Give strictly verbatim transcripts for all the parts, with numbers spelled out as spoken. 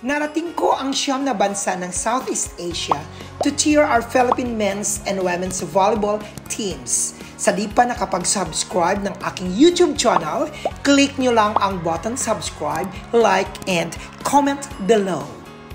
Narating ko ang siyam na bansa ng Southeast Asia to cheer our Philippine men's and women's volleyball teams. Sa di pa nakapag-subscribe ng aking YouTube channel, click nyo lang ang button subscribe, like, and comment below.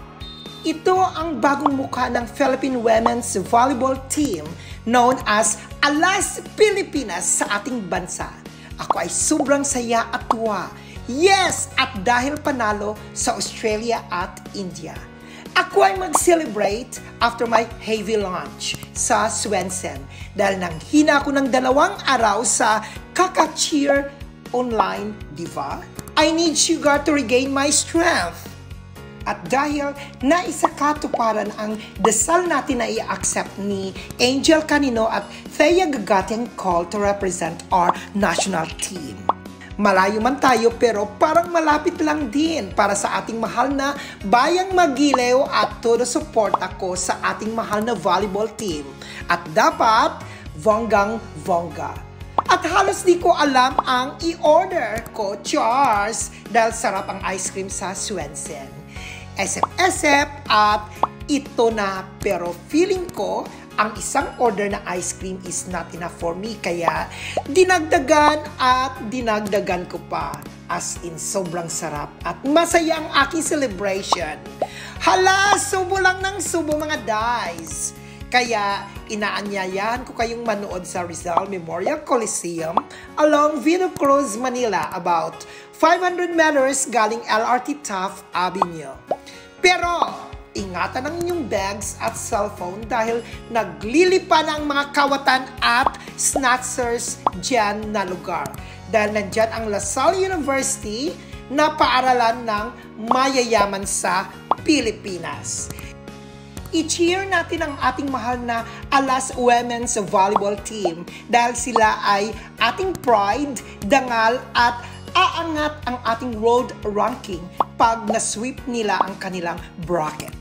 Ito ang bagong mukha ng Philippine women's volleyball team known as Alas Pilipinas sa ating bansa. Ako ay sobrang saya at tuwa. Yes! At dahil panalo sa Australia at India. Ako ay mag-celebrate after my heavy lunch sa Swensen dahil nang hina ako ng dalawang araw sa kaka-cheer online, di ba? I need sugar to regain my strength. At dahil naisakatuparan ang dasal natin na i-accept ni Angel Canino at Thea Gagati ang call to represent our national team. Malayo man tayo pero parang malapit lang din para sa ating mahal na Bayang Magilew at todo support ako sa ating mahal na volleyball team. At dapat, vonggang-vongga. At halos di ko alam ang i-order ko, Charles, dahil sarap ang ice cream sa Swensen. Esep-esep at ito na, pero feeling ko ang isang order na ice cream is not enough for me, kaya dinagdagan at dinagdagan ko pa. As in, sobrang sarap at masaya ang aking celebration. Hala, subo lang ng subo mga guys. Kaya inaanyayahan ko kayong manood sa Rizal Memorial Coliseum along Vino Cruz, Manila about five hundred meters galing L R T Taft Avenue. Pero ingatan ang inyong bags at cellphone dahil naglilipa ng mga kawatan at snatchers dyan na lugar. Dahil nandyan ang LaSalle University na paaralan ng mayayaman sa Pilipinas. I-cheer natin ang ating mahal na Alas Women's Volleyball Team dahil sila ay ating pride, dangal at aangat ang ating world ranking pag na-sweep nila ang kanilang bracket.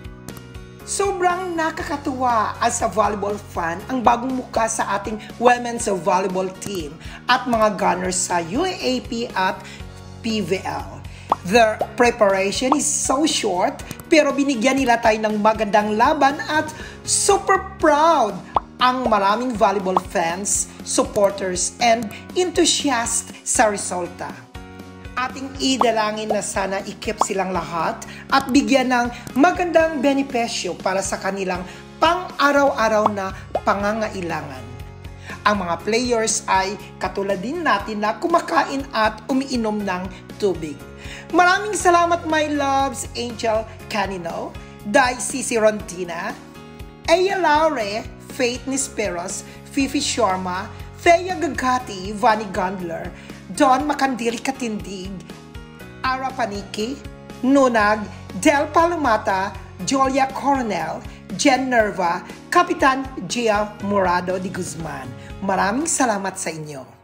Sobrang nakakatuwa as a volleyball fan ang bagong muka sa ating women's volleyball team at mga gunners sa U A A P at P V L. Their preparation is so short pero binigyan nila tayo ng magandang laban at super proud ang maraming volleyball fans, supporters, and enthusiasts sa resulta. Ating idalangin na sana i-keep silang lahat at bigyan ng magandang benepisyo para sa kanilang pang-araw-araw na pangangailangan. Ang mga players ay katulad din natin na kumakain at umiinom ng tubig. Maraming salamat my loves, Angel Canino, Dai Cici Rontina, Aya Laure, Faith Nisperos, Fifi Sharma, Thea Gagati, Vani Gundler, Don Macandili Katindig, Ara Paniki, Nunag, Del Palomata, Jolia Coronel, Jen Nerva, Kapitan Gia Morado de Guzman. Maraming salamat sa inyo.